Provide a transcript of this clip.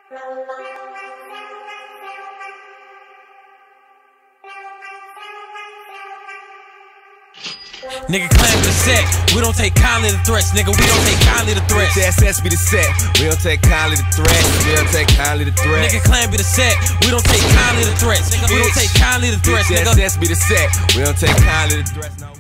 Nigga claim the set, we don't take kindly to threats, nigga, we don't take kindly to threats. SS be the set, we don't take kindly to threats, we don't take kindly to threats. Nigga claim be the set, we don't take kindly to threats, nigga, we don't take kindly to threats, nigga. SS be the set, we don't take kindly to threats, no.